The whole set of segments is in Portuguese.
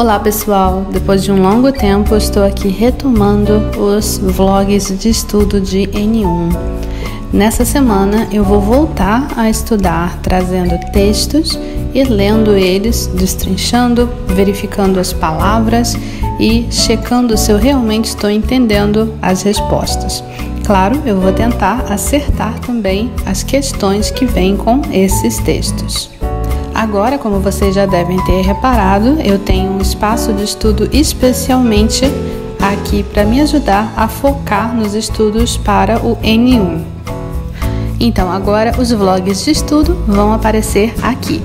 Olá pessoal, depois de um longo tempo estou aqui retomando os vlogs de estudo de N1. Nessa semana eu vou voltar a estudar trazendo textos e lendo eles, destrinchando, verificando as palavras e checando se eu realmente estou entendendo as respostas. Claro, eu vou tentar acertar também as questões que vêm com esses textos. Agora, como vocês já devem ter reparado, eu tenho um espaço de estudo especialmente aqui para me ajudar a focar nos estudos para o N1. Então, agora os vlogs de estudo vão aparecer aqui.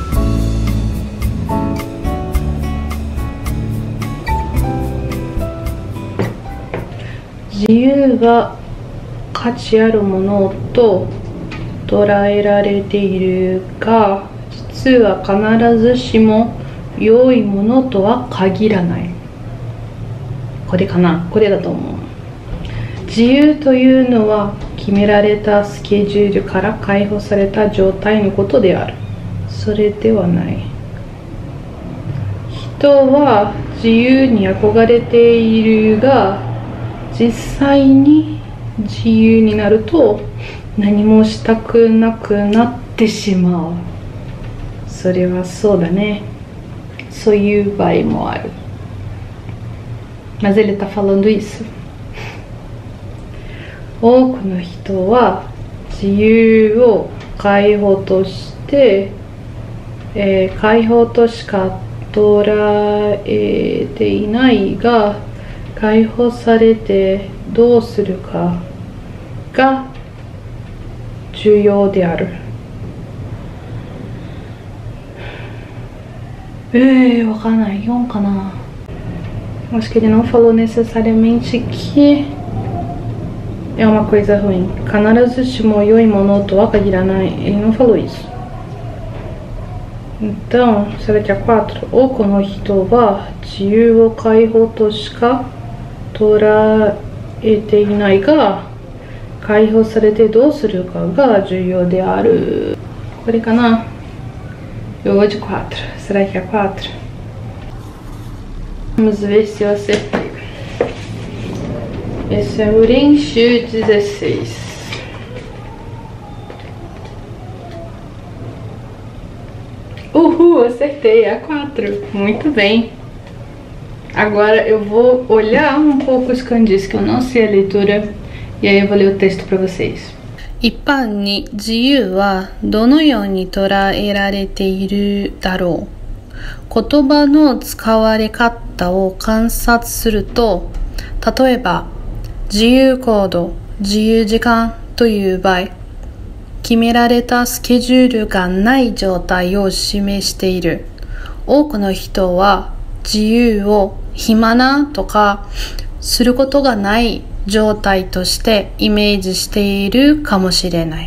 自由が価値あるものと捉えられているが、実は必ずしも良いものとは限らない。これかな？これだと思う。自由というのは決められたスケジュールから解放された状態のことである。それではない。人は自由に憧れているが、実際に自由になると何もしたくなくなってしまう。それはそうだね。そういう場合もある。Mas ele está falando isso. 多くの人は自由を解放として、解放としか捉えていないが、解放されてどうするかが重要である。わかんない。4かな。Acho que ele não falou necessariamente que é uma coisa ruim. 必ずしも良いものとは限らない。Ele não falou isso. Então, será que é 4? 多くの人は自由を解放としか捉えていないが、解放されてどうするかが重要である。これかな? Eu vou de 4. Será que é 4? Vamos ver se eu acertei. Esse é o Renshu 16. Uhul, acertei, é 4. Muito bem. Agora eu vou olhar um pouco os kanjis, que eu não sei a leitura, e aí eu vou ler o texto para vocês. 一般に自由はどのように捉えられているだろう。言葉の使われ方を観察すると、例えば自由行動、自由時間という場合、決められたスケジュールがない状態を示している。多くの人は自由を暇なとかすることがない状態としてイメージしているかもしれない。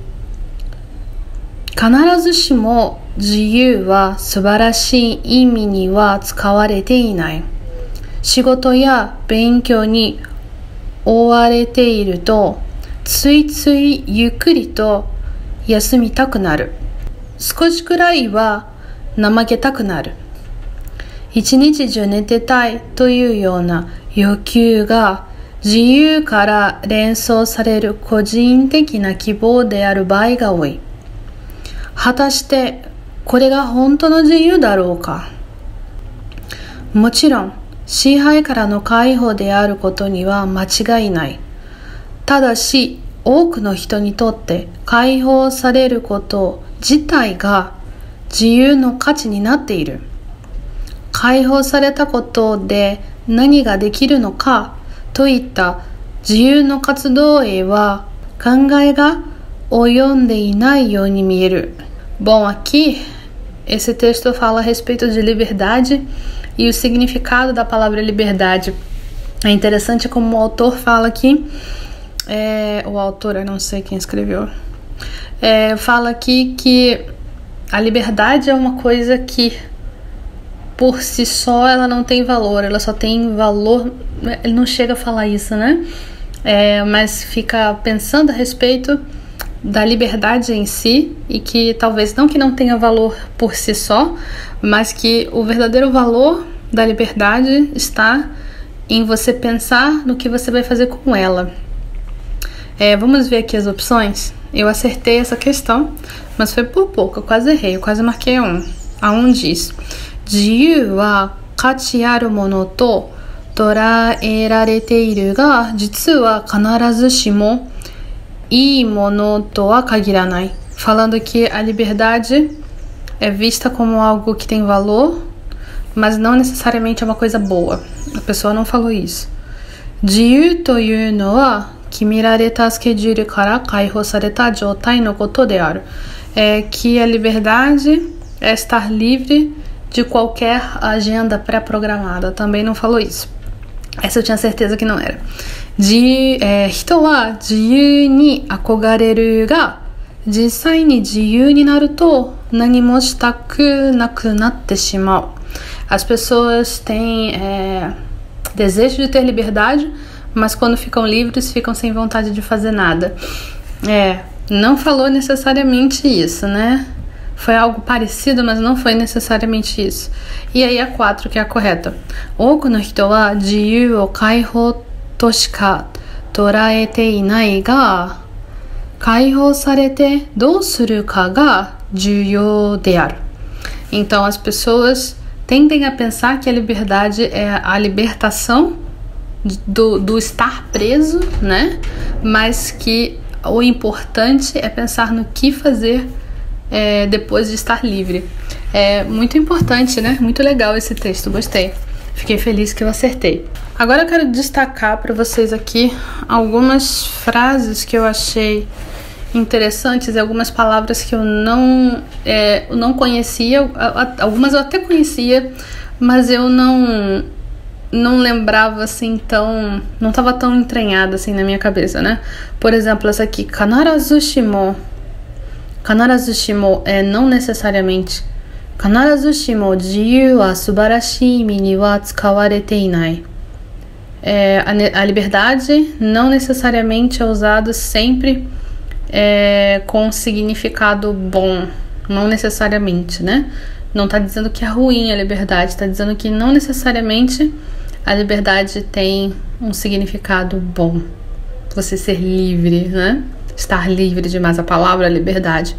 必ずしも自由は素晴らしい意味には使われていない。仕事や勉強に追われていると、ついついゆっくりと休みたくなる。少しくらいは怠けたくなる。一日中寝てたいというような欲求が自由から連想される個人的な希望である場合が多い。果たしてこれが本当の自由だろうか。もちろん支配からの解放であることには間違いない。ただし多くの人にとって解放されること自体が自由の価値になっている。解放されたことで何ができるのかといった自由の活動へは考えが及んでいないように見える。Bom, aqui esse texto fala a respeito de liberdade e o significado da palavra liberdade. É interessante como o autor fala aqui, o autor, eu não sei quem escreveu, fala aqui que a liberdade é uma coisa que por si só ela não tem valor, ela só tem valor, ele não chega a falar isso, né? Mas fica pensando a respeito da liberdade em si, e que talvez não que não tenha valor por si só, mas que o verdadeiro valor da liberdade está em você pensar no que você vai fazer com ela. Vamos ver aqui as opções. Eu acertei essa questão, mas foi por pouco, eu quase errei, eu quase marquei A 1 diz: Jiyu wa kachi aru mono to toraerarete iru ga, jitsu wa kanarazu shimo ii mono to wa kagiranai. Falando que a liberdade é vista como algo que tem valor, mas não necessariamente é uma coisa boa. A pessoa não falou isso. Jiyu to iu no wa kimirareta schedule kara kaihou sareta joutai no koto de aru. Que a liberdade é estar livre de qualquer agenda pré-programada. Também não falou isso. Essa eu tinha certeza que não era. Hito wa jiyu ni akogareru ga, jisai ni jiyu ni naru to nani mo shitaku naku natte shimau. As pessoas têm desejo de ter liberdade, mas quando ficam livres, ficam sem vontade de fazer nada. Não falou necessariamente isso, né? Foi algo parecido, mas não foi necessariamente isso. E aí a 4, que é a correta. Oku no hito wa jiyu o kaihou to shika toraete inai ga, kaihou sarete dou suru ka ga juyou de aru. Então as pessoas tendem a pensar que a liberdade é a libertação do estar preso, né? Mas que o importante é pensar no que fazer depois de estar livre. É muito importante, né? Muito legal esse texto, gostei. Fiquei feliz que eu acertei. Agora eu quero destacar para vocês aqui algumas frases que eu achei interessantes, algumas palavras que eu não conhecia, algumas eu até conhecia, mas eu não lembrava assim não estava tão entranhada assim na minha cabeça, né? Por exemplo, essa aqui, kanarazu shimo. Kanarazu shimo é não necessariamente. Kanarazu shimo jiyu wa subarashii imi ni wa tsukawarete inai. A liberdade não necessariamente é usada sempre com significado bom, não necessariamente, né? Não está dizendo que é ruim a liberdade, está dizendo que não necessariamente a liberdade tem um significado bom. Você ser livre, né? Estar livre demais, a palavra liberdade.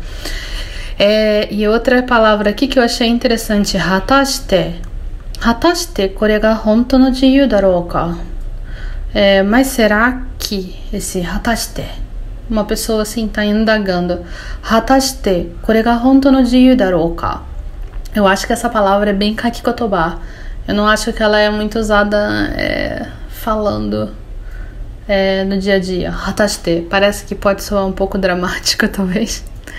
E outra palavra aqui que eu achei interessante, hatashite. Hatashite, kore ga hontou no jiyu darou ka? Mas será que esse hatashite, uma pessoa assim está indagando, hatashite, kore ga hontou no jiyu darou ka? Eu acho que essa palavra é bem kakikotoba. Eu não acho que ela é muito usada falando no dia a dia. Hatashite, parece que pode soar um pouco dramática, talvez.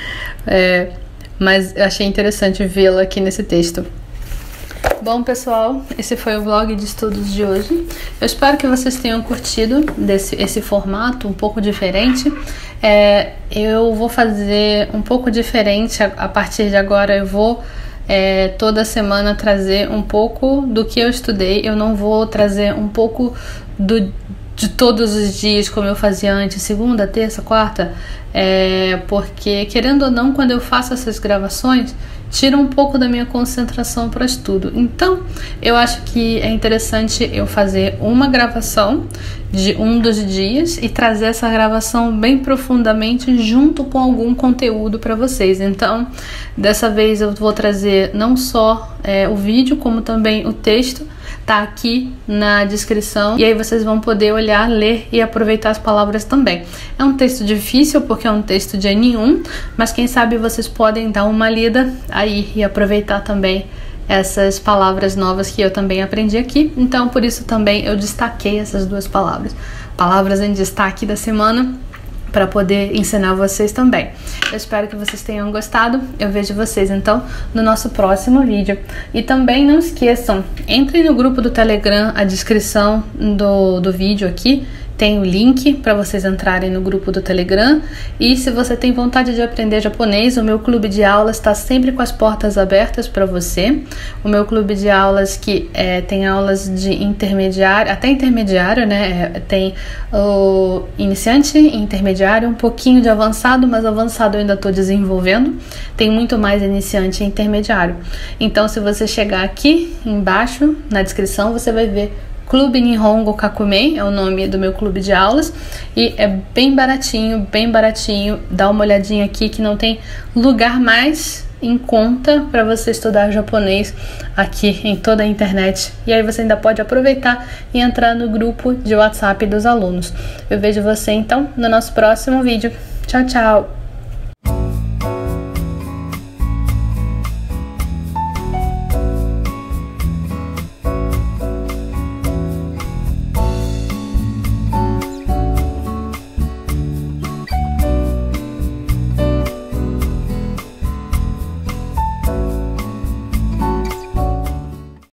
Mas eu achei interessante vê-la aqui nesse texto. Bom, pessoal, esse foi o vlog de estudos de hoje. Eu espero que vocês tenham curtido esse formato um pouco diferente. Eu vou fazer um pouco diferente a partir de agora. Eu vou toda semana trazer um pouco do que eu estudei. Eu não vou trazer um pouco de todos os dias como eu fazia antes, segunda, terça, quarta, porque querendo ou não, quando eu faço essas gravações, tira um pouco da minha concentração para o estudo. Então, eu acho que é interessante eu fazer uma gravação de um dos dias e trazer essa gravação bem profundamente junto com algum conteúdo para vocês. Então, dessa vez eu vou trazer não só o vídeo, como também o texto. Tá aqui na descrição e aí vocês vão poder olhar, ler e aproveitar as palavras também. É um texto difícil porque é um texto de N1, mas quem sabe vocês podem dar uma lida aí e aproveitar também essas palavras novas que eu também aprendi aqui. Então por isso também eu destaquei essas duas palavras em destaque da semana, para poder ensinar vocês também. Eu espero que vocês tenham gostado. Eu vejo vocês então no nosso próximo vídeo. E também não esqueçam, entrem no grupo do Telegram, a descrição do vídeo aqui tem o link para vocês entrarem no grupo do Telegram. E se você tem vontade de aprender japonês, o meu clube de aulas está sempre com as portas abertas para você. O meu clube de aulas que tem aulas de intermediário, até intermediário, né? Tem o iniciante, intermediário, um pouquinho de avançado, mas avançado eu ainda estou desenvolvendo. Tem muito mais iniciante e intermediário. Então, se você chegar aqui embaixo, na descrição, você vai ver Clube Nihongo Kakumei, é o nome do meu clube de aulas, e é bem baratinho, dá uma olhadinha aqui que não tem lugar mais em conta para você estudar japonês aqui em toda a internet. E aí você ainda pode aproveitar e entrar no grupo de WhatsApp dos alunos. Eu vejo você então no nosso próximo vídeo. Tchau, tchau!